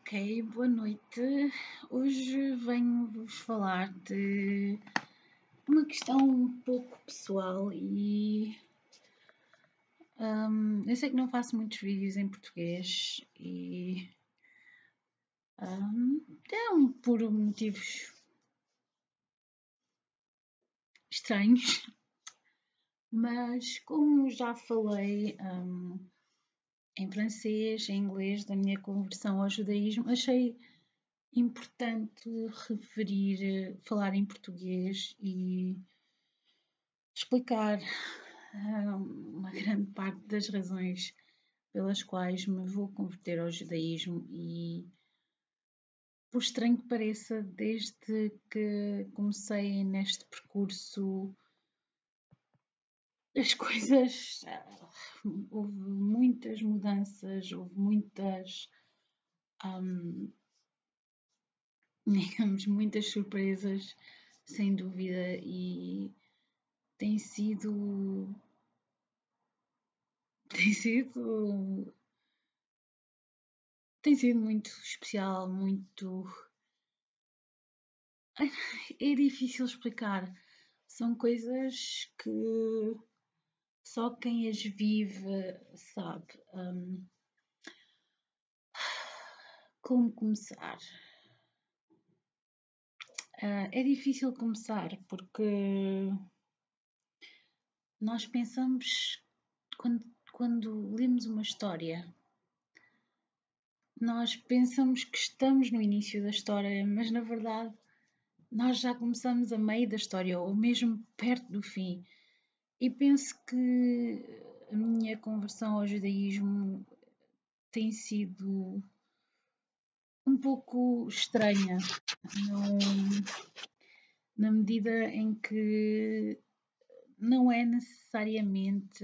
Ok, boa noite. Hoje venho-vos falar de uma questão um pouco pessoal e eu sei que não faço muitos vídeos em português e por motivos estranhos, mas como já falei em francês, em inglês, da minha conversão ao judaísmo, achei importante falar em português e explicar uma grande parte das razões pelas quais me vou converter ao judaísmo e, por estranho que pareça, desde que comecei neste percurso, as coisas, houve muitas mudanças, houve muitas, digamos, muitas surpresas, sem dúvida, e tem sido tem sido tem sido muito especial, muito. É difícil explicar. São coisas que só quem as vive sabe. Como começar? É difícil começar porque nós pensamos, quando lemos uma história, nós pensamos que estamos no início da história, mas na verdade nós já começamos a meio da história ou mesmo perto do fim. E penso que a minha conversão ao judaísmo tem sido um pouco estranha, na medida em que não é necessariamente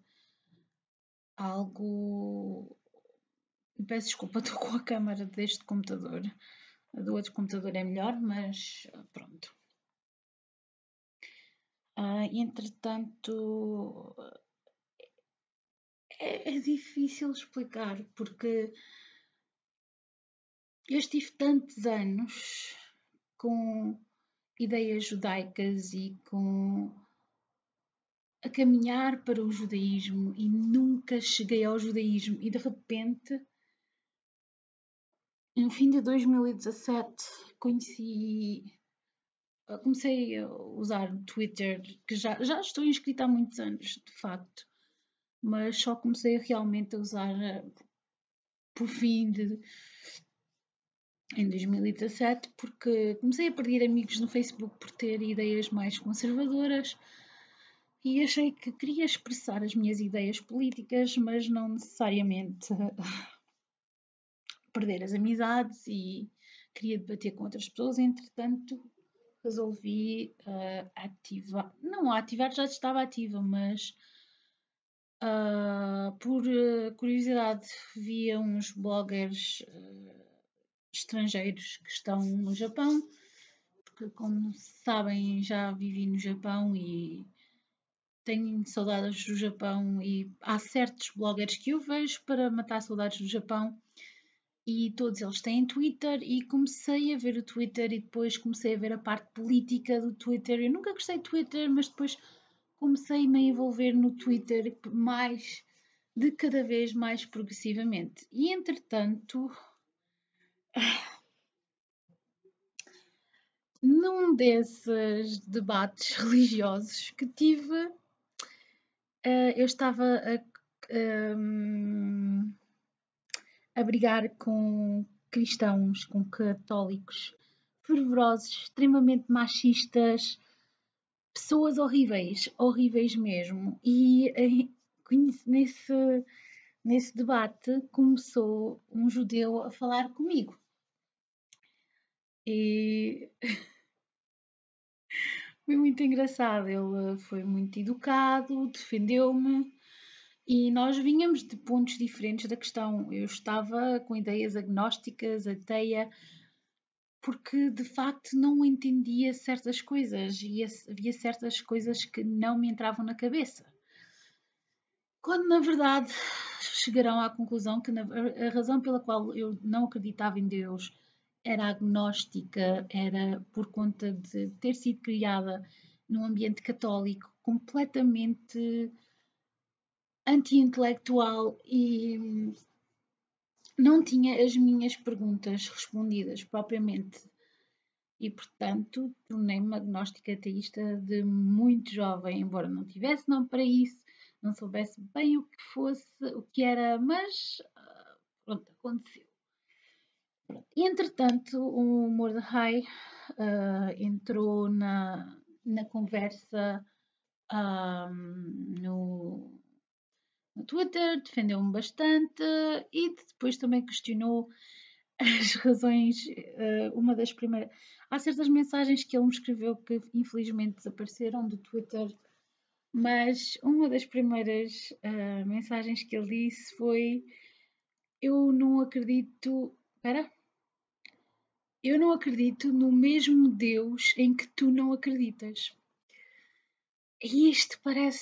algo. Peço desculpa, estou com a câmara deste computador. A do outro computador é melhor, mas pronto. Entretanto, é difícil explicar porque eu estive tantos anos com ideias judaicas e a caminhar para o judaísmo e nunca cheguei ao judaísmo e de repente, no fim de 2017, comecei a usar o Twitter, que já estou inscrita há muitos anos, de facto, mas só comecei realmente a usar por fim em 2017, porque comecei a perder amigos no Facebook por ter ideias mais conservadoras e achei que queria expressar as minhas ideias políticas, mas não necessariamente perder as amizades e queria debater com outras pessoas. Entretanto, resolvi ativar, não ativar, já estava ativa, mas por curiosidade via uns bloggers estrangeiros que estão no Japão, porque como sabem já vivi no Japão e tenho saudades do Japão e há certos bloggers que eu vejo para matar saudades do Japão e todos eles têm Twitter e comecei a ver o Twitter e depois comecei a ver a parte política do Twitter. Eu nunca gostei de Twitter, mas depois comecei-me a envolver no Twitter mais, de cada vez mais progressivamente. E entretanto, num desses debates religiosos que tive, eu estava a brigar com cristãos, com católicos fervorosos, extremamente machistas, pessoas horríveis, horríveis mesmo. E nesse debate começou um judeu a falar comigo. E foi muito engraçado, ele foi muito educado, defendeu-me e nós vinhamos de pontos diferentes da questão. Eu estava com ideias agnósticas, ateia, porque de facto não entendia certas coisas e havia certas coisas que não me entravam na cabeça. quando na verdade chegarão à conclusão que a razão pela qual eu não acreditava em Deus era agnóstica, era por conta de ter sido criada num ambiente católico completamente anti-intelectual e não tinha as minhas perguntas respondidas propriamente. E, portanto, tornei-me agnóstica ateísta de muito jovem, embora não tivesse nome para isso, não soubesse bem o que fosse, o que era, mas pronto, aconteceu. E, entretanto, o Mordecai entrou na conversa no Twitter, defendeu-me bastante e depois também questionou as razões. Uma das primeiras. Há certas mensagens que ele me escreveu que infelizmente desapareceram do Twitter, mas uma das primeiras mensagens que ele disse foi: Eu não acredito. Espera. Eu não acredito no mesmo Deus em que tu não acreditas. E isto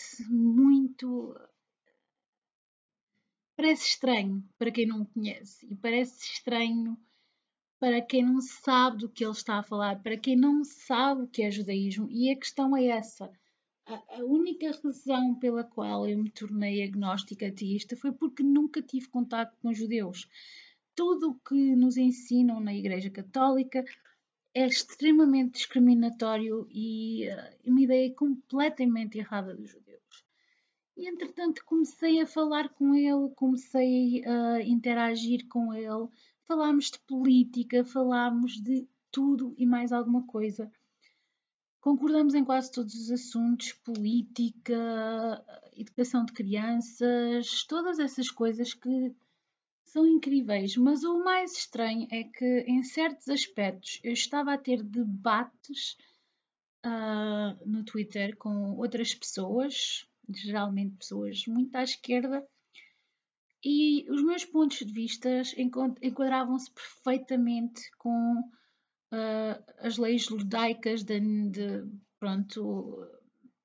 parece estranho para quem não o conhece e parece estranho para quem não sabe do que ele está a falar, para quem não sabe o que é judaísmo. E a questão é essa. A única razão pela qual eu me tornei agnóstica ateísta foi porque nunca tive contato com judeus. Tudo o que nos ensinam na Igreja Católica é extremamente discriminatório e uma ideia completamente errada dos judeus. E entretanto comecei a falar com ele, comecei a interagir com ele, falámos de política, falámos de tudo e mais alguma coisa. Concordamos em quase todos os assuntos, política, educação de crianças, todas essas coisas que são incríveis, mas o mais estranho é que em certos aspectos eu estava a ter debates no Twitter com outras pessoas, geralmente pessoas muito à esquerda, e os meus pontos de vista enquadravam-se perfeitamente com as leis judaicas pronto,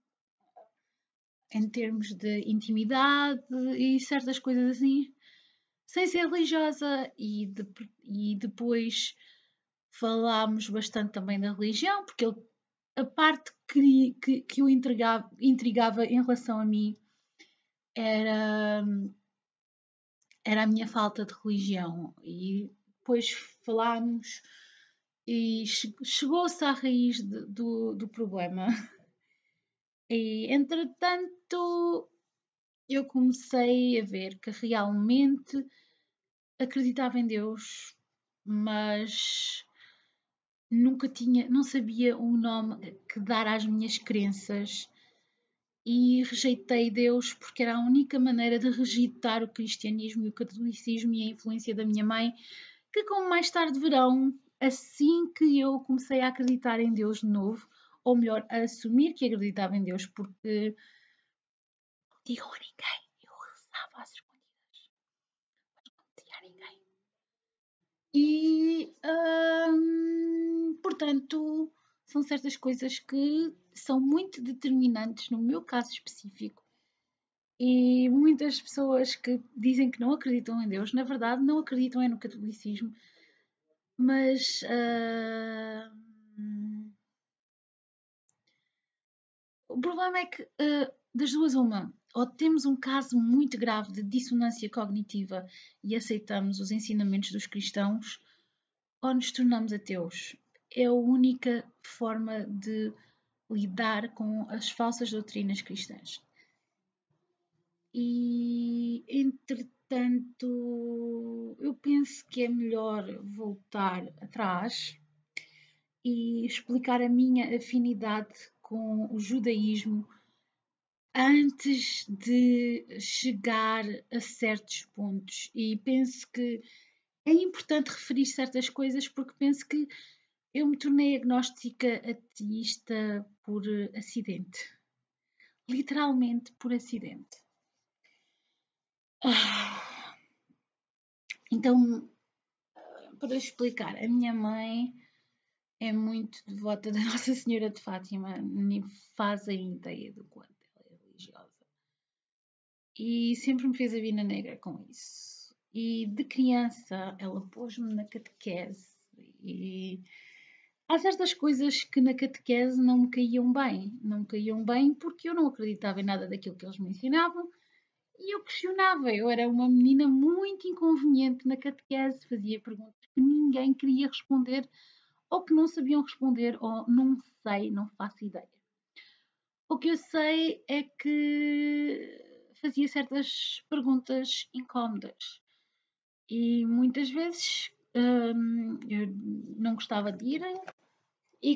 em termos de intimidade e certas coisas assim, sem ser religiosa. E depois falámos bastante também da religião, porque a parte que o intrigava em relação a mim era, era a minha falta de religião. E depois falámos e chegou-se à raiz do problema. E entretanto eu comecei a ver que realmente acreditava em Deus, mas não sabia o nome que dar às minhas crenças e rejeitei Deus porque era a única maneira de rejeitar o cristianismo e o catolicismo e a influência da minha mãe, que como mais tarde verão, assim que eu comecei a acreditar em Deus de novo, ou melhor, a assumir que acreditava em Deus, porque não digam a ninguém, eu rezava às escondidas, mas não dizia a ninguém. E, portanto, são certas coisas que são muito determinantes no meu caso específico. E muitas pessoas que dizem que não acreditam em Deus, na verdade, não acreditam no catolicismo, mas o problema é que das duas uma, ou temos um caso muito grave de dissonância cognitiva e aceitamos os ensinamentos dos cristãos, ou nos tornamos ateus. É a única forma de lidar com as falsas doutrinas cristãs. E, entretanto, eu penso que é melhor voltar atrás e explicar a minha afinidade com o judaísmo antes de chegar a certos pontos. E penso que é importante referir certas coisas porque penso que eu me tornei agnóstica ateísta por acidente. Literalmente por acidente. Então, para explicar, a minha mãe é muito devota da Nossa Senhora de Fátima, nem fazem ideia do quanto ela é religiosa. e sempre me fez a vida negra com isso. E de criança ela pôs-me na catequese e há certas coisas que na catequese não me caíam bem. Não me caíam bem porque eu não acreditava em nada daquilo que eles me ensinavam e eu questionava. Eu era uma menina muito inconveniente na catequese, fazia perguntas que ninguém queria responder ou que não sabiam responder ou não sei, não faço ideia. O que eu sei é que fazia certas perguntas incómodas e muitas vezes eu não gostava de ir e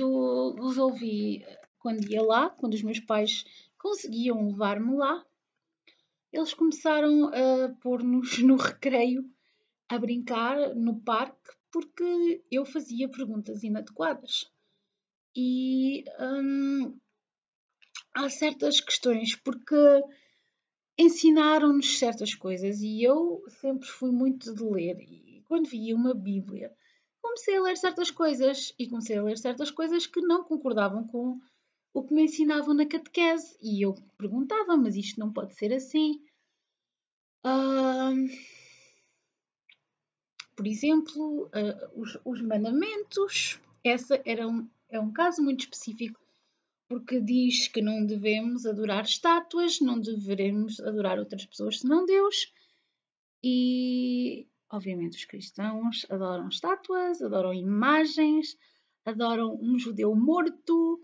quando ia lá, quando os meus pais conseguiam levar-me lá, eles começaram a pôr-nos no recreio a brincar no parque porque eu fazia perguntas inadequadas. E há certas questões, porque ensinaram-nos certas coisas e eu sempre fui muito de ler. E quando via uma Bíblia, comecei a ler certas coisas e comecei a ler certas coisas que não concordavam com o que me ensinavam na catequese. E eu perguntava, mas isto não pode ser assim. Por exemplo, os mandamentos. É um caso muito específico porque diz que não devemos adorar estátuas, não devemos adorar outras pessoas senão Deus. E, obviamente, os cristãos adoram estátuas, adoram imagens, adoram um judeu morto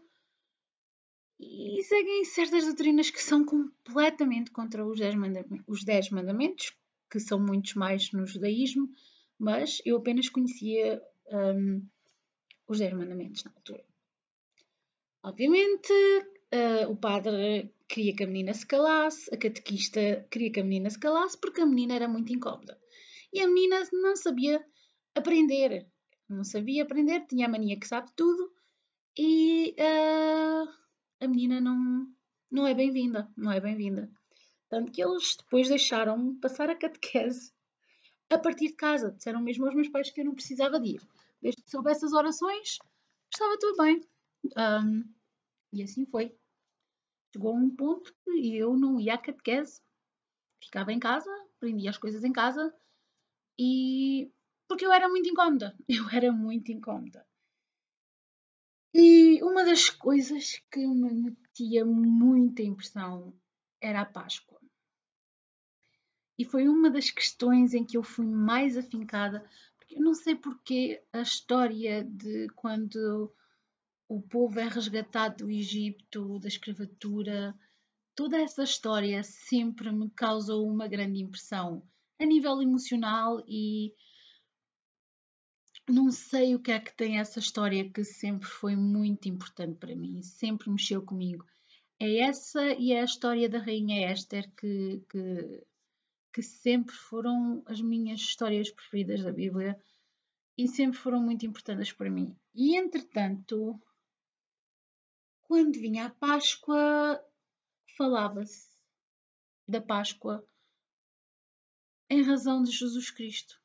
e seguem certas doutrinas que são completamente contra os 10 mandamentos, que são muitos mais no judaísmo, mas eu apenas conhecia os 10 mandamentos na altura. Obviamente, o padre queria que a menina se calasse, a catequista queria que a menina se calasse porque a menina era muito incómoda. E a menina não sabia aprender. Não sabia aprender, tinha a mania que sabe tudo e a menina não é bem-vinda. Não é bem-vinda. Tanto que eles depois deixaram-me passar a catequese a partir de casa. Disseram mesmo aos meus pais que eu não precisava de ir. Desde que soubesse as orações, estava tudo bem. E assim foi. Chegou a um ponto que eu não ia à catequese. Ficava em casa, aprendia as coisas em casa e porque eu era muito incómoda. Eu era muito incómoda. E uma das coisas que me metia muita impressão era a Páscoa. E foi uma das questões em que eu fui mais afincada, porque eu não sei porque a história de quando o povo é resgatado do Egito, da escravatura, toda essa história sempre me causou uma grande impressão a nível emocional e não sei o que é que tem essa história que sempre foi muito importante para mim, sempre mexeu comigo. É essa e é a história da Rainha Esther que sempre foram as minhas histórias preferidas da Bíblia e sempre foram muito importantes para mim. E entretanto, quando vinha a Páscoa, falava-se da Páscoa em razão de Jesus Cristo.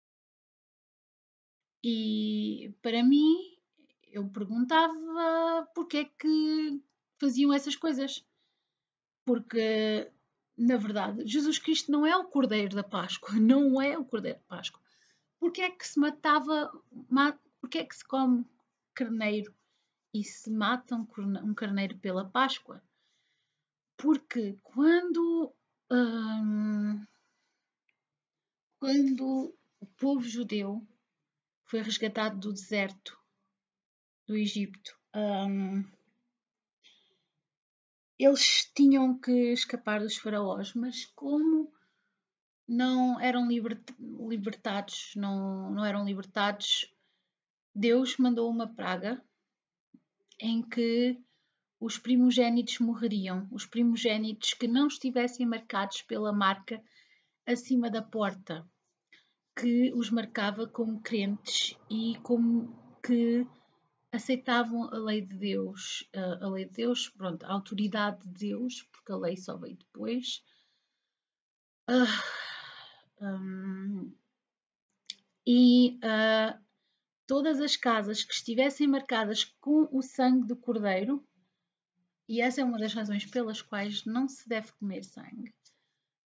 E para mim, eu perguntava porque é que faziam essas coisas. Porque, na verdade, Jesus Cristo não é o Cordeiro da Páscoa, não é o Cordeiro da Páscoa. Porque é que se matava, porque é que se come carneiro e se mata um carneiro pela Páscoa? Porque quando o povo judeu foi resgatado do deserto do Egito, eles tinham que escapar dos faraós, mas como não eram libertados, não eram libertados, Deus mandou uma praga em que os primogénitos morreriam, os primogénitos que não estivessem marcados pela marca acima da porta, que os marcava como crentes e como que aceitavam a lei de Deus, a lei de Deus, pronto, a autoridade de Deus, porque a lei só veio depois. E todas as casas que estivessem marcadas com o sangue do cordeiro, e essa é uma das razões pelas quais não se deve comer sangue,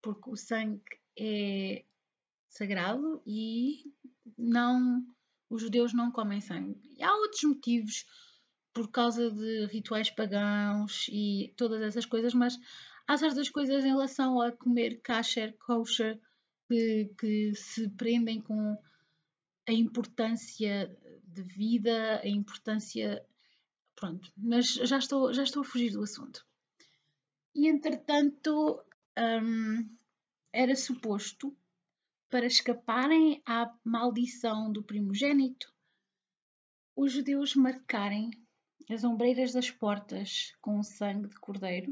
porque o sangue é sagrado e não, os judeus não comem sangue. E há outros motivos por causa de rituais pagãos e todas essas coisas, mas há certas coisas em relação a comer kasher, kosher, que se prendem com a importância de vida, a importância. Pronto, mas já estou a fugir do assunto. E entretanto, era suposto, para escaparem à maldição do primogênito, os judeus marcarem as ombreiras das portas com sangue de cordeiro,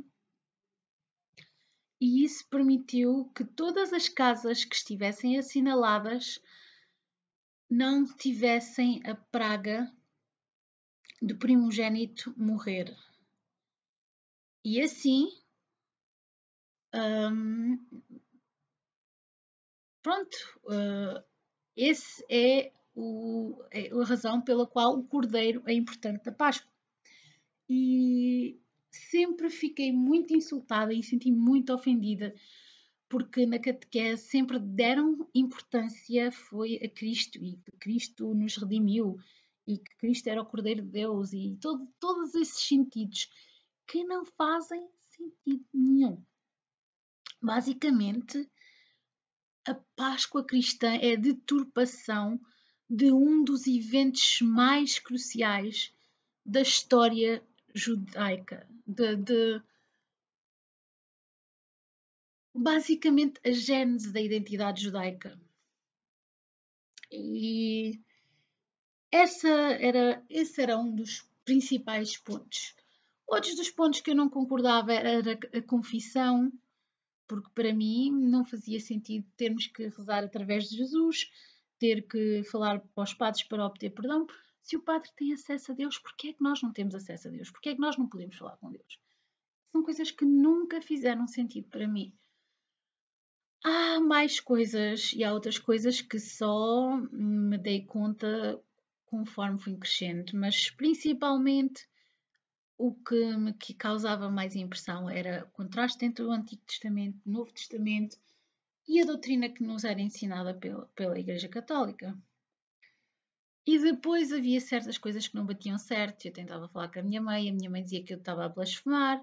e isso permitiu que todas as casas que estivessem assinaladas não tivessem a praga do primogênito morrer. E assim, pronto, esse é a razão pela qual o cordeiro é importante da Páscoa. E sempre fiquei muito insultada e senti muito ofendida, porque na catequese sempre deram importância foi a Cristo e que Cristo nos redimiu e que Cristo era o Cordeiro de Deus e todos esses sentidos que não fazem sentido nenhum. Basicamente, a Páscoa cristã é a deturpação de um dos eventos mais cruciais da história judaica, basicamente a gênese da identidade judaica. E esse era um dos principais pontos. Outros dos pontos que eu não concordava era a confissão, porque para mim não fazia sentido termos que rezar através de Jesus, ter que falar para os padres para obter perdão. Se o padre tem acesso a Deus, porquê é que nós não temos acesso a Deus? Porquê é que nós não podemos falar com Deus? São coisas que nunca fizeram sentido para mim. Há mais coisas e há outras coisas que só me dei conta conforme fui crescendo, mas principalmente o que me causava mais impressão era o contraste entre o Antigo Testamento e o Novo Testamento e a doutrina que nos era ensinada pela Igreja Católica. E depois havia certas coisas que não batiam certo. Eu tentava falar com a minha mãe dizia que eu estava a blasfemar,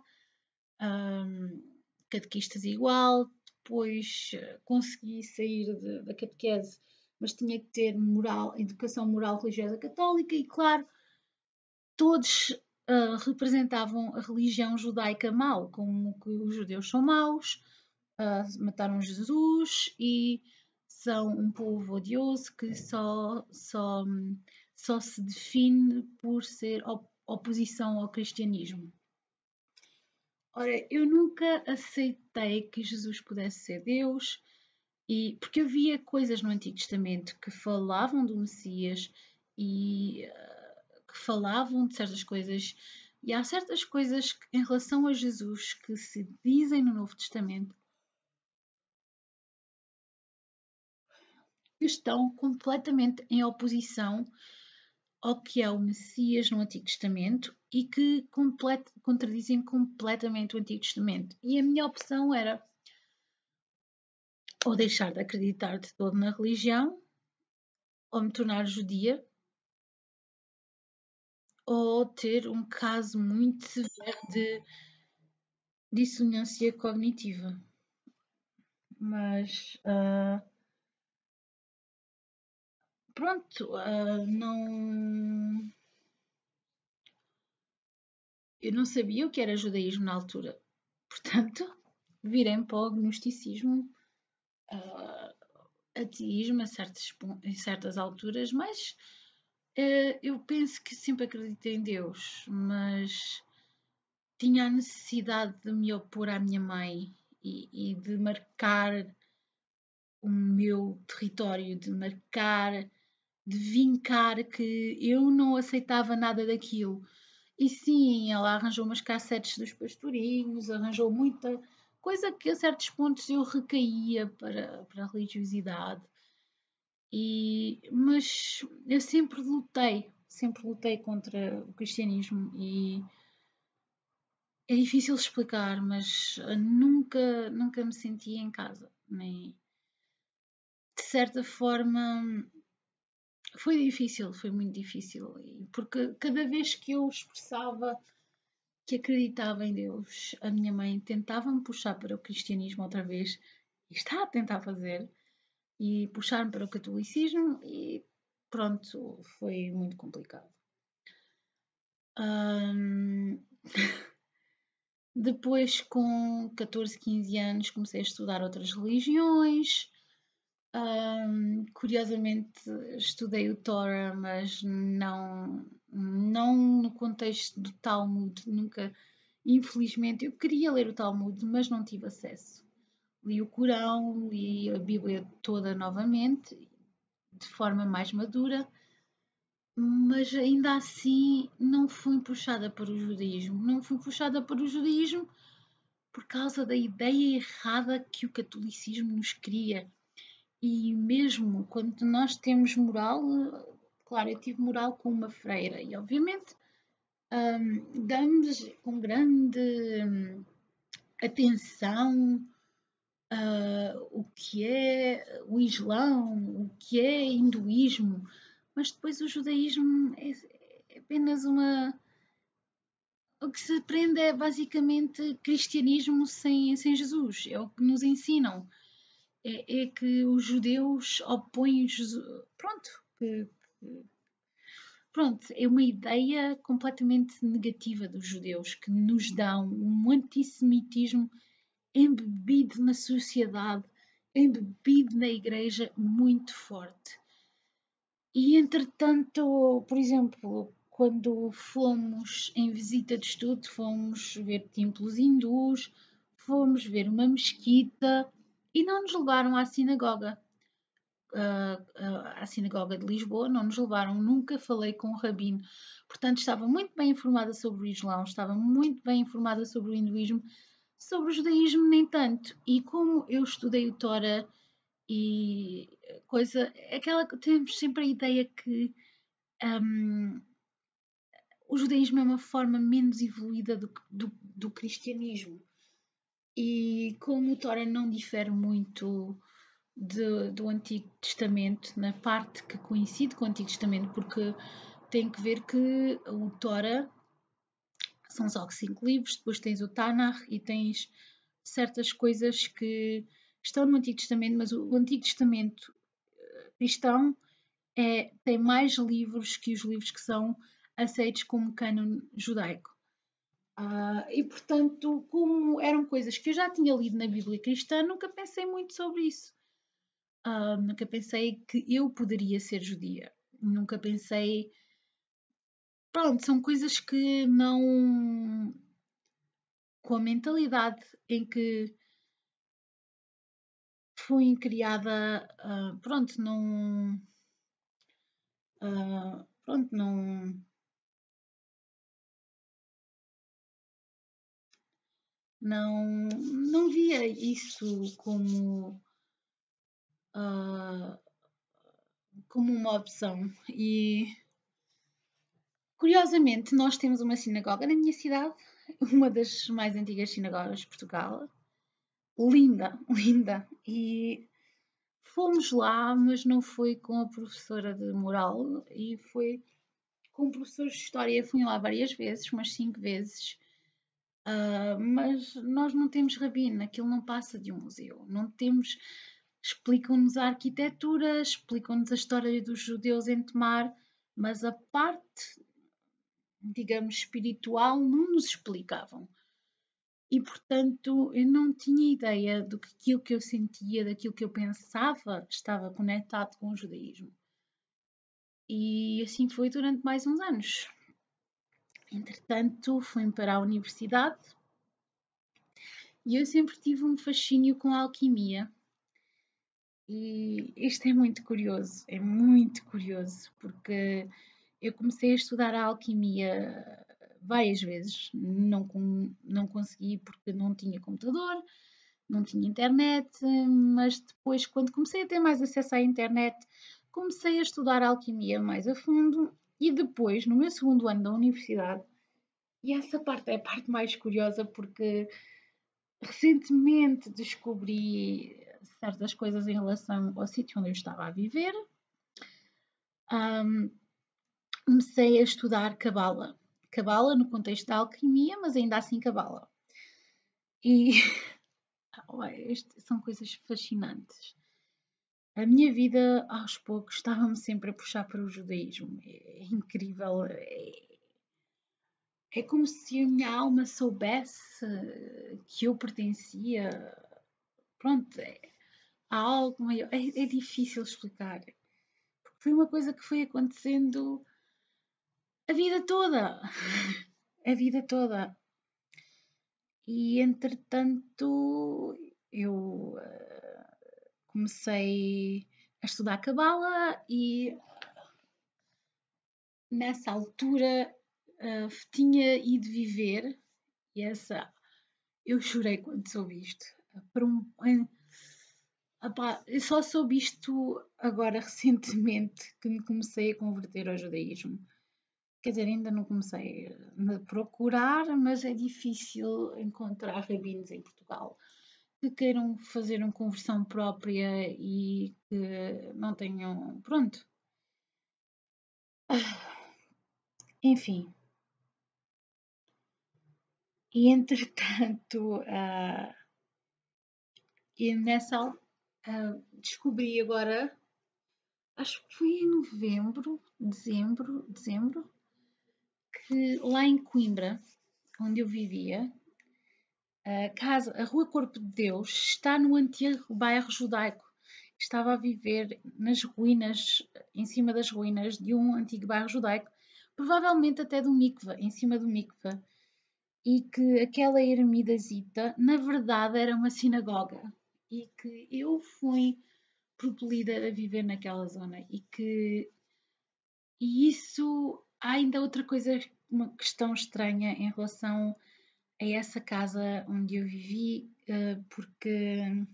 catequistas igual. Depois consegui sair da catequese, mas tinha que ter educação moral religiosa católica, e claro, todos representavam a religião judaica mau, como que os judeus são maus, mataram Jesus e são um povo odioso que só se define por ser oposição ao cristianismo. Ora, eu nunca aceitei que Jesus pudesse ser Deus, porque eu via coisas no Antigo Testamento que falavam do Messias e que falavam de certas coisas, e há certas coisas em relação a Jesus que se dizem no Novo Testamento que estão completamente em oposição ao que é o Messias no Antigo Testamento e que contradizem completamente o Antigo Testamento. E a minha opção era ou deixar de acreditar de todo na religião, ou me tornar judia, ou ter um caso muito severo de dissonância cognitiva. Mas pronto, eu não sabia o que era judaísmo na altura. Portanto, virei para o agnosticismo, ateísmo em certas alturas, mas eu penso que sempre acreditei em Deus, mas tinha a necessidade de me opor à minha mãe e de marcar o meu território, de vincar que eu não aceitava nada daquilo. E sim, ela arranjou umas cassetes dos pastorinhos, arranjou muita coisa que a certos pontos eu recaía para a religiosidade. Mas eu sempre lutei contra o cristianismo É difícil explicar, mas nunca me senti em casa. Nem, de certa forma, foi difícil, foi muito difícil. Porque cada vez que eu expressava que acreditava em Deus, a minha mãe tentava me puxar para o cristianismo outra vez, e está a tentar fazer, e puxar-me para o catolicismo, e pronto, foi muito complicado. Hum, Depois, com 14, 15 anos, comecei a estudar outras religiões. Curiosamente, estudei o Torah, mas não no contexto do Talmud. Nunca, infelizmente, eu queria ler o Talmud, mas não tive acesso. Li o Corão, li a Bíblia toda novamente, de forma mais madura, mas ainda assim não fui puxada para o judaísmo. Não fui puxada para o judaísmo por causa da ideia errada que o catolicismo nos cria. E mesmo quando nós temos moral, claro, eu tive moral com uma freira e obviamente damos com grande atenção o que é o Islão, o que é hinduísmo, mas depois o judaísmo é apenas uma. O que se aprende é basicamente cristianismo sem Jesus, é o que nos ensinam. É que os judeus opõem Jesus. Pronto, pronto, é uma ideia completamente negativa dos judeus que nos dão um antissemitismo embebido na sociedade, embebido na igreja muito forte. E entretanto, por exemplo, quando fomos em visita de estudo, fomos ver templos hindus, fomos ver uma mesquita e não nos levaram à sinagoga. À sinagoga de Lisboa, não nos levaram, nunca falei com o rabino. Portanto, estava muito bem informada sobre o Islão, estava muito bem informada sobre o hinduísmo, sobre o judaísmo, nem tanto. E como eu estudei o Torah e coisa, aquela que temos sempre a ideia que um, o judaísmo é uma forma menos evoluída do cristianismo. E como o Torah não difere muito do Antigo Testamento, na parte que coincide com o Antigo Testamento, porque tem que ver que o Torah são só 5 livros, depois tens o Tanakh e tens certas coisas que estão no Antigo Testamento, mas o Antigo Testamento cristão tem mais livros que os livros que são aceitos como cânon judaico. E portanto, como eram coisas que eu já tinha lido na Bíblia cristã, nunca pensei muito sobre isso. Nunca pensei que eu poderia ser judia. Nunca pensei. Pronto, são coisas que não. Com a mentalidade em que fui criada, pronto, não. Pronto, não via isso ah, como uma opção. E curiosamente, nós temos uma sinagoga na minha cidade, uma das mais antigas sinagogas de Portugal. Linda, linda. E fomos lá, mas não foi com a professora de moral, e foi com professores de história. Fui lá várias vezes, umas 5 vezes. Mas nós não temos rabino, aquilo não passa de um museu. Não temos. Explicam-nos a arquitetura, explicam-nos a história dos judeus em Tomar, mas a parte, digamos, espiritual não nos explicavam. E portanto eu não tinha ideia do que aquilo que eu sentia, daquilo que eu pensava, estava conectado com o judaísmo. E assim foi durante mais uns anos. Entretanto, fui para a universidade e eu sempre tive um fascínio com a alquimia. E isto é muito curioso, porque eu comecei a estudar a alquimia várias vezes, não consegui porque não tinha computador, não tinha internet, mas depois, quando comecei a ter mais acesso à internet, comecei a estudar a alquimia mais a fundo e depois, no meu segundo ano da universidade, E essa parte é a parte mais curiosa porque recentemente descobri certas coisas em relação ao sítio onde eu estava a viver. Comecei a estudar cabala. Cabala no contexto da alquimia, mas ainda assim cabala. E são coisas fascinantes. A minha vida, aos poucos, estava-me sempre a puxar para o judaísmo. É incrível. É como se a minha alma soubesse que eu pertencia. Pronto, há algo maior. É difícil explicar. Porque foi uma coisa que foi acontecendo a vida toda. A vida toda. E entretanto eu comecei a estudar cabala e nessa altura tinha ido viver e eu chorei quando soube isto. Por eu só soube isto agora recentemente que me comecei a converter ao judaísmo. Quer dizer, ainda não comecei a procurar, mas é difícil encontrar rabinos em Portugal que queiram fazer uma conversão própria e que não tenham. Pronto. Enfim. E entretanto, e nessa descobri agora, acho que foi em novembro, dezembro, que lá em Coimbra, onde eu vivia, a Rua Corpo de Deus está no antigo bairro judaico. Estava a viver nas ruínas, em cima das ruínas de um antigo bairro judaico, provavelmente até do mikve, em cima do mikve. E que aquela ermidazita, na verdade, era uma sinagoga. E que eu fui propelida a viver naquela zona. E isso, há ainda outra coisa, uma questão estranha em relação a essa casa onde eu vivi, porque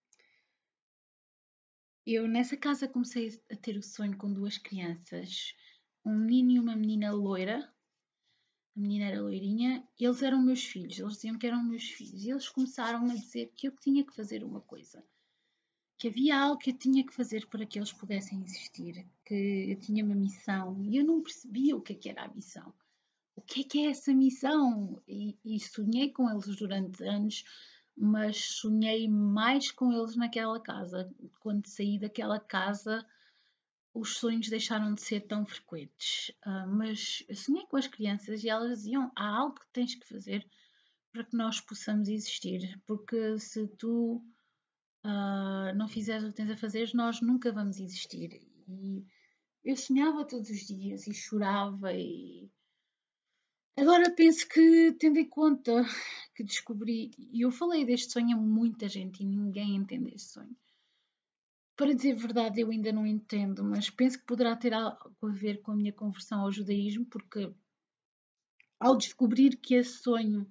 eu nessa casa comecei a ter o sonho com duas crianças, um menino e uma menina loira. A menina era loirinha, eles eram meus filhos, eles diziam que eram meus filhos, e eles começaram a dizer que eu tinha que fazer uma coisa, que havia algo que eu tinha que fazer para que eles pudessem existir, que eu tinha uma missão, e eu não percebia o que era a missão. O que é essa missão? E sonhei com eles durante anos, mas sonhei mais com eles naquela casa. Quando saí daquela casa, os sonhos deixaram de ser tão frequentes. Mas eu sonhei com as crianças e elas diziam: há algo que tens que fazer para que nós possamos existir, porque se tu não fizeres o que tens a fazer, nós nunca vamos existir. E eu sonhava todos os dias e chorava e agora penso que, tendo em conta que descobri, e eu falei deste sonho a muita gente e ninguém entende este sonho. Para dizer a verdade, eu ainda não entendo, mas penso que poderá ter algo a ver com a minha conversão ao judaísmo, porque ao descobrir que esse sonho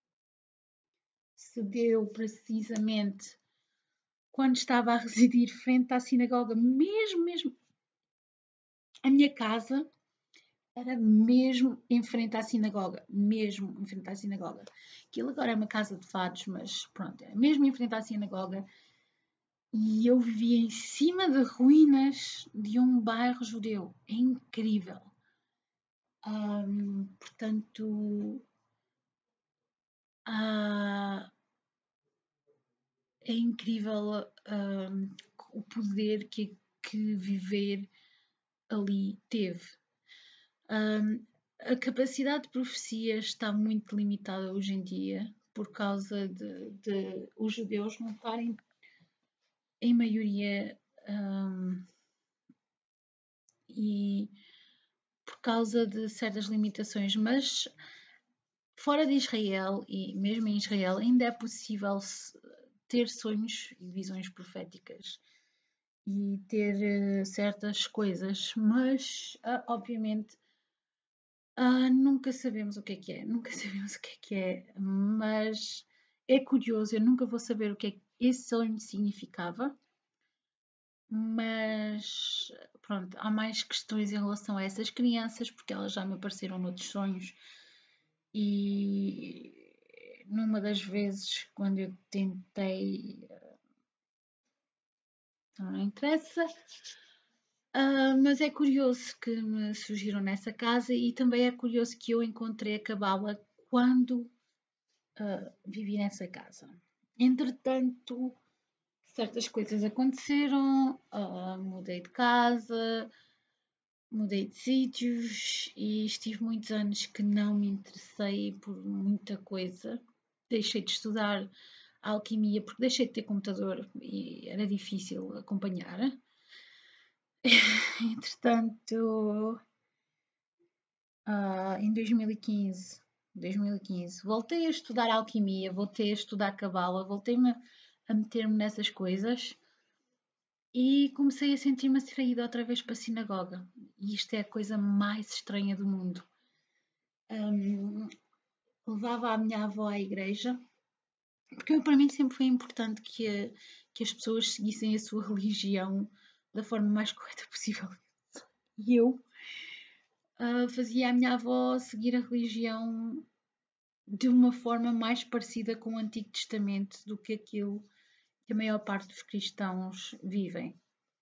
se deu precisamente quando estava a residir frente à sinagoga, mesmo a minha casa era mesmo em frente à sinagoga, mesmo em frente à sinagoga. Aquilo agora é uma casa de fados, mas pronto, é mesmo em frente à sinagoga. E eu vivia em cima de ruínas de um bairro judeu. É incrível. Portanto, é incrível o poder que viver ali teve. A capacidade de profecia está muito limitada hoje em dia por causa de os judeus não estarem em maioria e por causa de certas limitações, mas fora de Israel e mesmo em Israel ainda é possível ter sonhos e visões proféticas e ter certas coisas, mas obviamente nunca sabemos o que é, nunca sabemos o que é, mas é curioso, eu nunca vou saber o que é que esse sonho significava, mas pronto, há mais questões em relação a essas crianças, porque elas já me apareceram noutros sonhos E numa das vezes, quando eu tentei, não interessa, mas é curioso que me surgiram nessa casa e também é curioso que eu encontrei a cabala quando vivi nessa casa. Entretanto, certas coisas aconteceram, mudei de casa, mudei de sítios e estive muitos anos que não me interessei por muita coisa. Deixei de estudar alquimia porque deixei de ter computador e era difícil acompanhar. Entretanto, em 2015, voltei a estudar alquimia, voltei a estudar cabala, voltei-me a meter-me nessas coisas e comecei a sentir-me atraída outra vez para a sinagoga. E isto é a coisa mais estranha do mundo. Levava a minha avó à igreja, porque para mim sempre foi importante que as pessoas seguissem a sua religião da forma mais correta possível. E eu fazia a minha avó seguir a religião de uma forma mais parecida com o Antigo Testamento do que aquilo que a maior parte dos cristãos vivem.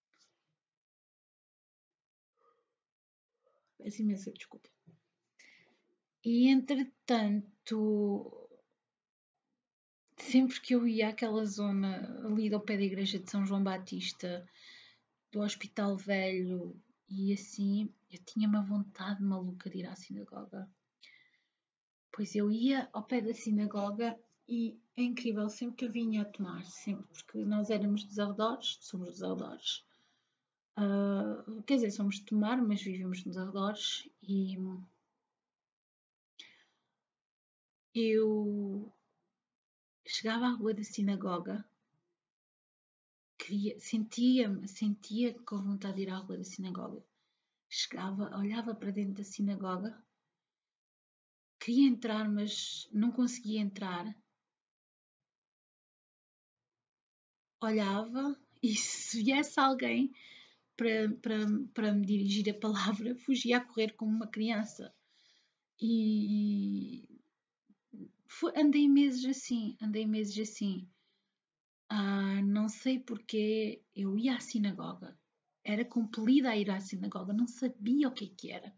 Peço imensa desculpa. E entretanto, sempre que eu ia àquela zona ali ao pé da igreja de São João Batista, do Hospital Velho e assim, eu tinha uma vontade maluca de ir à sinagoga. Pois eu ia ao pé da sinagoga e é incrível, sempre que eu vinha a tomar, sempre, porque nós éramos dos arredores, somos dos arredores. Quer dizer, somos de Tomar, mas vivemos nos arredores e eu chegava à rua da sinagoga, sentia com vontade de ir à rua da sinagoga. Chegava, olhava para dentro da sinagoga, queria entrar, mas não conseguia entrar. Olhava e se viesse alguém para me dirigir a palavra, fugia a correr como uma criança. E andei meses assim. Não sei porque eu ia à sinagoga. Era compelida a ir à sinagoga, não sabia o que era.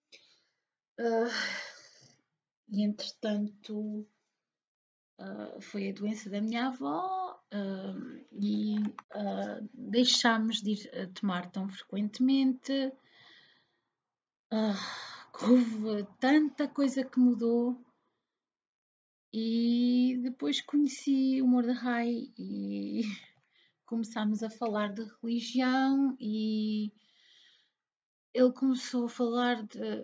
E entretanto, foi a doença da minha avó e deixámos de ir a tomar tão frequentemente. Houve tanta coisa que mudou e depois conheci o Mordecai e começámos a falar de religião e ele começou a falar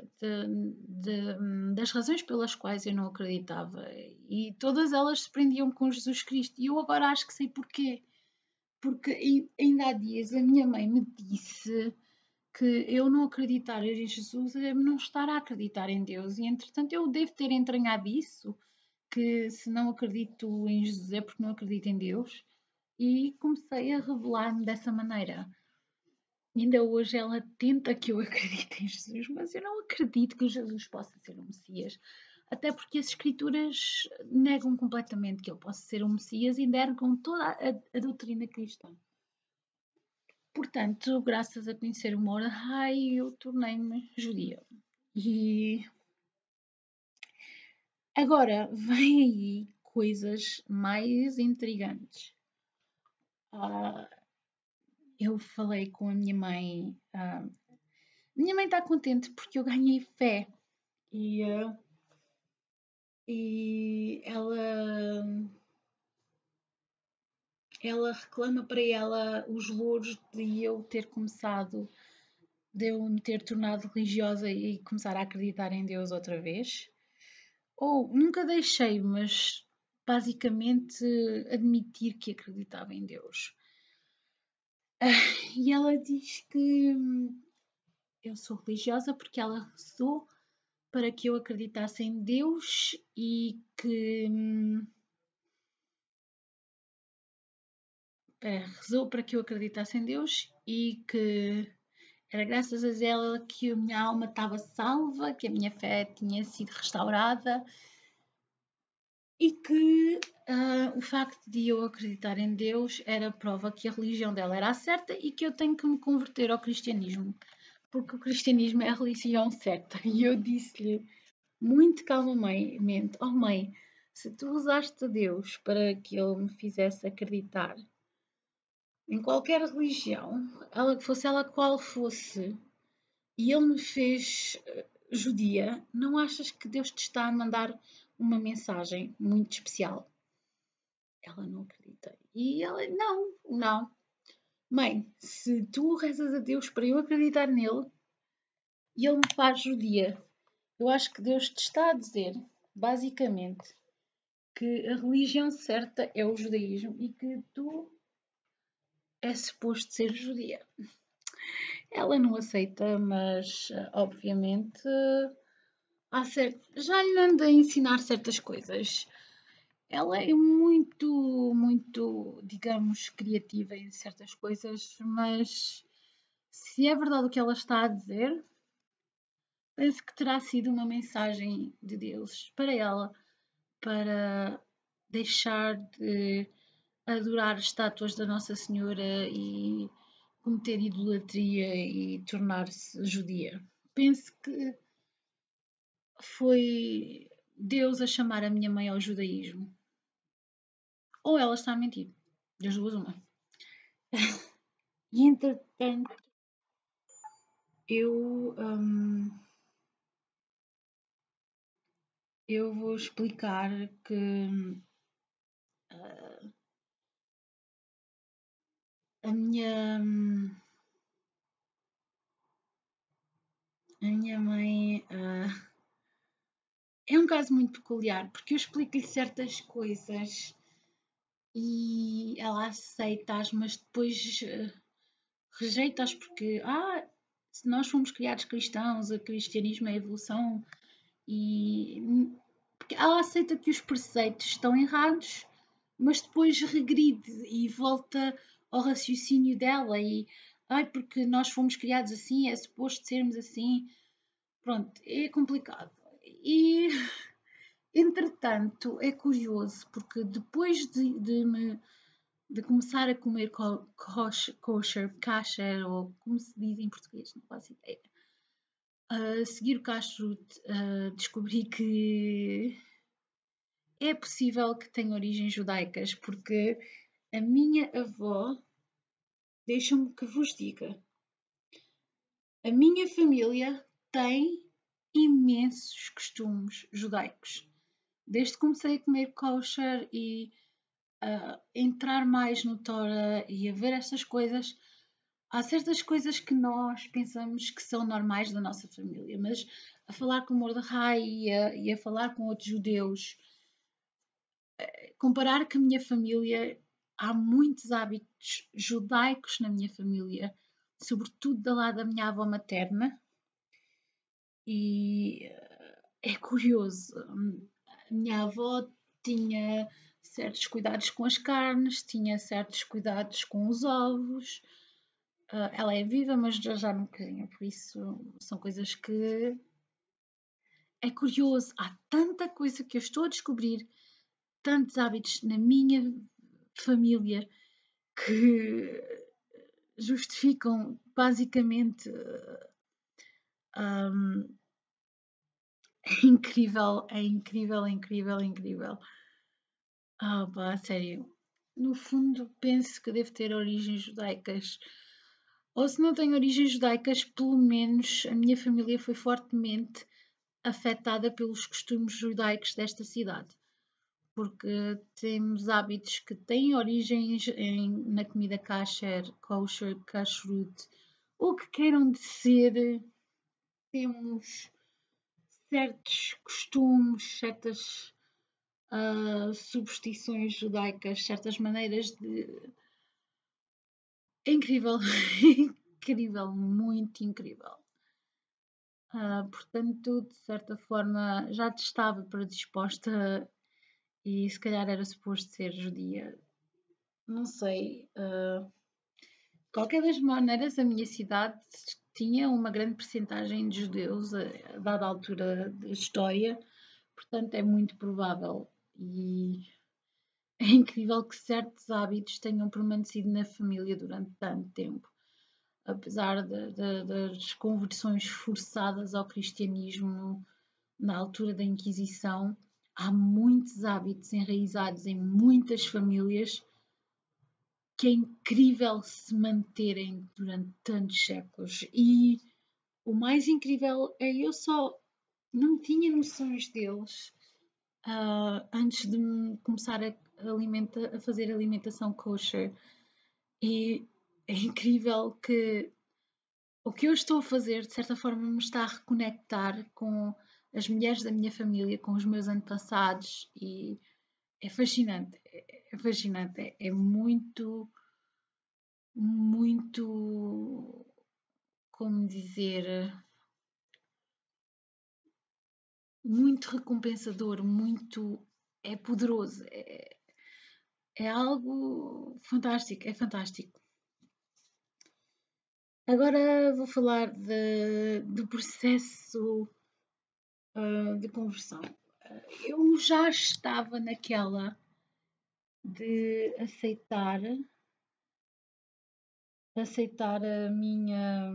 das razões pelas quais eu não acreditava e todas elas se prendiam com Jesus Cristo e eu agora acho que sei porquê. Porque ainda há dias a minha mãe me disse que eu não acreditar em Jesus é não estar a acreditar em Deus e entretanto eu devo ter entranhado isso, que se não acredito em Jesus é porque não acredito em Deus e comecei a revelar-me dessa maneira. Ainda hoje ela tenta que eu acredite em Jesus, mas eu não acredito que Jesus possa ser o Messias. Até porque as Escrituras negam completamente que ele possa ser o Messias e negam toda a doutrina cristã. Portanto, graças a conhecer o Mordecai, eu tornei-me judia. E agora vem aí coisas mais intrigantes. Eu falei com a minha mãe. Minha mãe está contente porque eu ganhei fé e ela reclama para ela os louros de eu ter começado, de eu me ter tornado religiosa e começar a acreditar em Deus outra vez. Ou nunca deixei, mas basicamente admitir que acreditava em Deus. E ela diz que eu sou religiosa porque ela rezou para que eu acreditasse em Deus e que rezou para que eu acreditasse em Deus e que Era graças a ela que a minha alma estava salva, que a minha fé tinha sido restaurada e que o facto de eu acreditar em Deus era prova que a religião dela era a certa e que eu tenho que me converter ao cristianismo, porque o cristianismo é a religião certa. E eu disse-lhe muito calmamente: Oh mãe, se tu usaste a Deus para que ele me fizesse acreditar em qualquer religião, fosse ela qual fosse, e ele me fez judia, não achas que Deus te está a mandar uma mensagem muito especial? Ela não acredita. E ela, não, não. Mãe, se tu rezas a Deus para eu acreditar nele e ele me faz judia, eu acho que Deus te está a dizer, basicamente, que a religião certa é o judaísmo e que tu é suposto ser judia. Ela não aceita, mas obviamente já lhe anda a ensinar certas coisas. Ela é muito, digamos, criativa em certas coisas, mas se é verdade o que ela está a dizer, penso que terá sido uma mensagem de Deus para ela, para deixar de adorar estátuas da Nossa Senhora e cometer idolatria e tornar-se judia. Penso que foi Deus a chamar a minha mãe ao judaísmo. Ou ela está a mentir. Das duas, uma. E entretanto, eu, hum, eu vou explicar que a minha mãe é um caso muito peculiar, porque eu explico-lhe certas coisas e ela aceita-as, mas depois rejeita-as porque, se nós fomos criados cristãos, o cristianismo é a evolução e porque ela aceita que os preceitos estão errados, mas depois regride e volta ao raciocínio dela e porque nós fomos criados assim, é suposto sermos assim. Pronto, é complicado. E entretanto é curioso porque depois de começar a comer kosher, ou como se diz em português, não faço ideia. A seguir o kashrut, descobri que é possível que tenha origens judaicas, porque a minha avó, deixa-me que vos diga, a minha família tem imensos costumes judaicos. Desde que comecei a comer kosher e a entrar mais no Torah e a ver estas coisas, há certas coisas que nós pensamos que são normais da nossa família, mas a falar com Mordecai e a falar com outros judeus, comparar com a minha família, há muitos hábitos judaicos na minha família, sobretudo do lado da minha avó materna, e é curioso. A minha avó tinha certos cuidados com as carnes, tinha certos cuidados com os ovos. Ela é viva, mas já não cozinha, por isso são coisas que é curioso. Há tanta coisa que eu estou a descobrir, tantos hábitos na minha família que justificam basicamente é incrível, é incrível, é incrível, é incrível. Pá, sério. No fundo, penso que deve ter origens judaicas. Ou se não tem origens judaicas, pelo menos a minha família foi fortemente afetada pelos costumes judaicos desta cidade. Porque temos hábitos que têm origens na comida kosher, kashrut, o que queiram dizer, temos certos costumes, certas superstições judaicas, certas maneiras de. É incrível, incrível, muito incrível. Portanto, de certa forma, já te estava predisposta e se calhar era suposto ser judia. Não sei. Qualquer das maneiras, a minha cidade tinha uma grande percentagem de judeus a dada altura da história, portanto é muito provável e é incrível que certos hábitos tenham permanecido na família durante tanto tempo, apesar das conversões forçadas ao cristianismo na altura da Inquisição. Há muitos hábitos enraizados em muitas famílias que é incrível se manterem durante tantos séculos. E o mais incrível é eu só não tinha noções deles antes de começar a fazer alimentação kosher. E é incrível que o que eu estou a fazer, de certa forma, me está a reconectar com as mulheres da minha família, com os meus antepassados, e é fascinante. É fascinante. É muito, muito, como dizer, muito recompensador, muito. É poderoso. É algo fantástico. É fantástico. Agora vou falar do processo de conversão. Eu já estava naquela de aceitar a minha,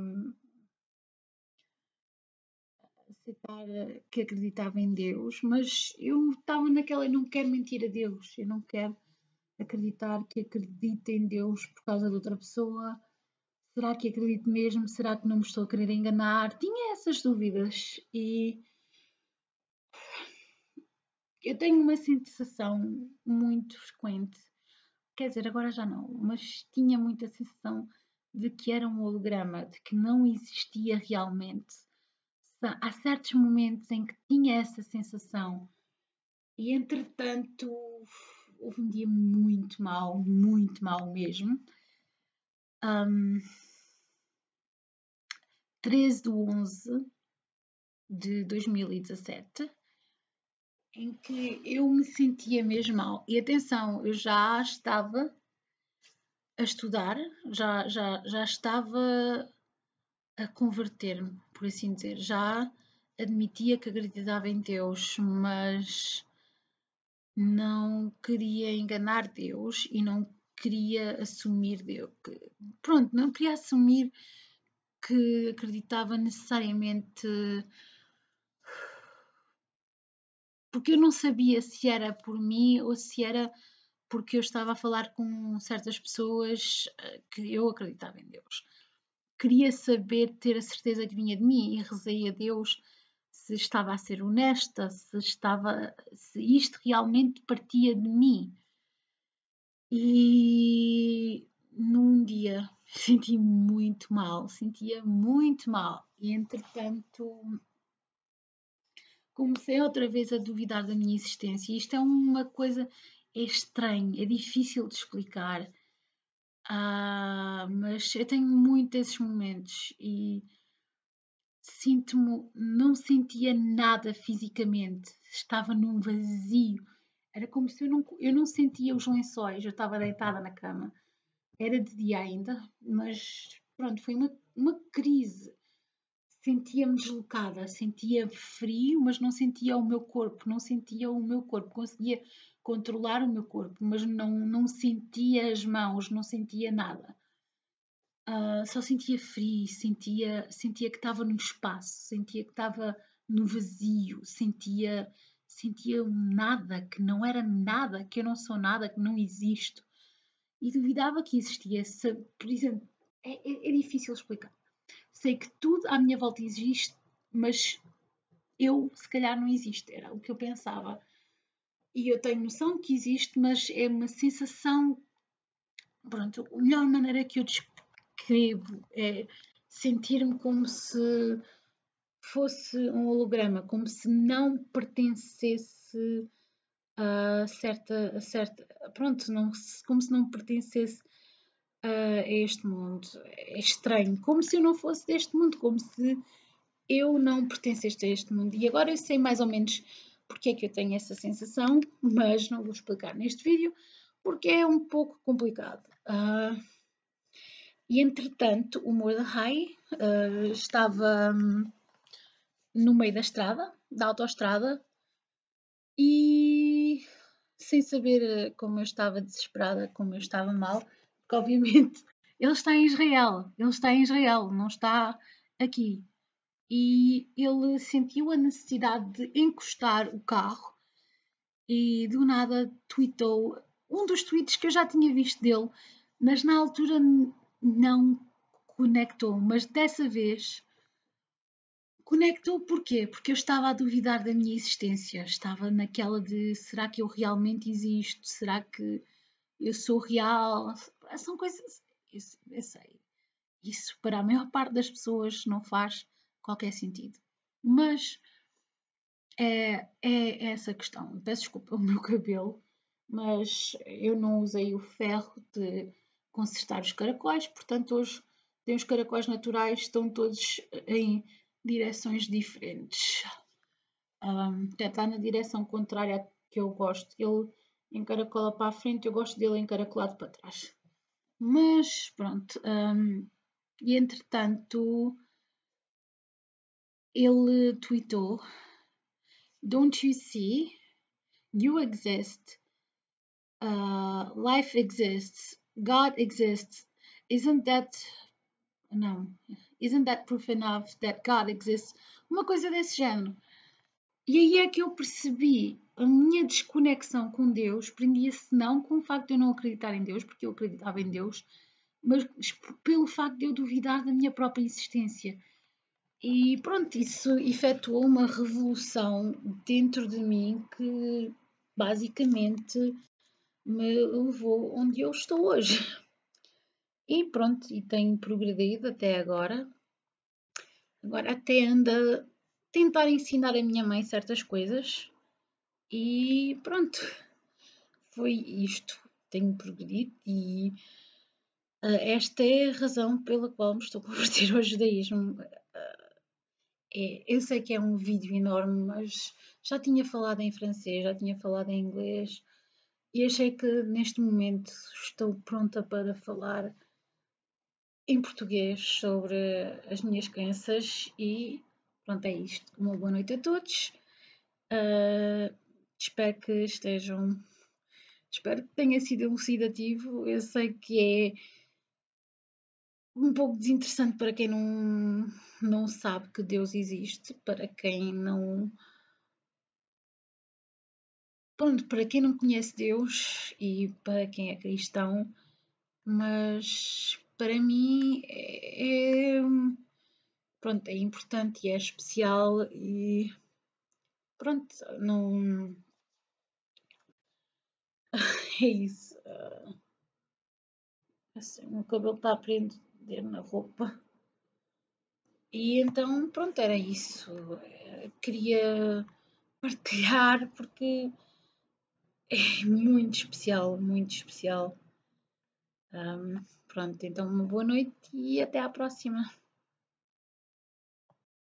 aceitar que acreditava em Deus, mas eu estava naquela, eu não quero mentir a Deus, eu não quero acreditar que acredito em Deus por causa de outra pessoa. Será que acredito mesmo? Será que não me estou a querer enganar? Tinha essas dúvidas e eu tenho uma sensação muito frequente, quer dizer, agora já não, mas tinha muita sensação de que era um holograma, de que não existia realmente. Há certos momentos em que tinha essa sensação e, entretanto, houve um dia muito mau mesmo. 13 de 11 de 2017, em que eu me sentia mesmo mal. E atenção, eu já estava a estudar, já estava a converter-me, por assim dizer. Já admitia que acreditava em Deus, mas não queria enganar Deus e não queria assumir Deus. Pronto, não queria assumir que acreditava necessariamente, porque eu não sabia se era por mim ou se era porque eu estava a falar com certas pessoas que eu acreditava em Deus. Queria saber, ter a certeza que vinha de mim e rezei a Deus se estava a ser honesta, se isto realmente partia de mim. E num dia senti muito mal, sentia muito mal e entretanto comecei outra vez a duvidar da minha existência. Isto é uma coisa, é estranho, é difícil de explicar, mas eu tenho muito esses momentos e não sentia nada fisicamente, estava num vazio. Era como se eu não sentia os lençóis, eu estava deitada na cama. Era de dia ainda, mas pronto, foi uma crise. Sentia-me deslocada, sentia frio, mas não sentia o meu corpo, não sentia o meu corpo, conseguia controlar o meu corpo, mas não sentia as mãos, não sentia nada. Só sentia frio, sentia que estava no espaço, sentia que estava no vazio, sentia um nada, que não era nada, que eu não sou nada, que não existo. E duvidava que existia. Por exemplo, é difícil explicar. Sei que tudo à minha volta existe, mas eu se calhar não existo, era o que eu pensava. E eu tenho noção que existe, mas é uma sensação. Pronto, a melhor maneira que eu descrevo é sentir-me como se fosse um holograma, como se não pertencesse a certa, pronto, como se não pertencesse a este mundo. É estranho, como se eu não fosse deste mundo, como se eu não pertencesse a este mundo. E agora eu sei mais ou menos porque é que eu tenho essa sensação, mas não vou explicar neste vídeo porque é um pouco complicado. E entretanto, o Mordecai estava no meio da estrada, da autoestrada, e sem saber como eu estava desesperada, como eu estava mal, porque obviamente ele está em Israel, não está aqui. E ele sentiu a necessidade de encostar o carro e do nada tweetou um dos tweets que eu já tinha visto dele, mas na altura não conectou, mas dessa vez conectou porquê? Porque eu estava a duvidar da minha existência, estava naquela de será que eu realmente existo? Será que eu sou real? São coisas, eu sei, isso para a maior parte das pessoas não faz qualquer sentido. Mas é essa questão. Peço desculpa o meu cabelo, mas eu não usei o ferro de consertar os caracóis, portanto hoje tem os caracóis naturais, estão todos em direções diferentes. Até está na direção contrária à que eu gosto. Ele encaracola para a frente, eu gosto dele encaracolado para trás. Mas pronto, e entretanto ele tweetou: Don't you see? You exist. Life exists. God exists. Isn't that. Não. Isn't that proof enough that God exists? Uma coisa desse género. E aí é que eu percebi a minha desconexão com Deus prendia-se não com o facto de eu não acreditar em Deus, porque eu acreditava em Deus, mas pelo facto de eu duvidar da minha própria existência. E pronto, isso efetuou uma revolução dentro de mim que basicamente me levou onde eu estou hoje. E pronto, e tenho progredido até agora. Agora até anda a tentar ensinar a minha mãe certas coisas. E pronto, foi isto. Tenho progredido e esta é a razão pela qual me estou a converter ao judaísmo. Eu sei que é um vídeo enorme, mas já tinha falado em francês, já tinha falado em inglês e achei que neste momento estou pronta para falar em português sobre as minhas crenças e pronto, é isto. Uma boa noite a todos. Espero que estejam. Espero que tenha sido elucidativo. Eu sei que é um pouco desinteressante para quem não sabe que Deus existe, para quem não. Pronto, para quem não conhece Deus e para quem é cristão, mas para mim pronto, é importante e é especial e pronto, não é isso. Assim, o cabelo está a prender na roupa. E então, pronto, era isso. Queria partilhar porque é muito especial, muito especial. Pronto, então uma boa noite e até à próxima.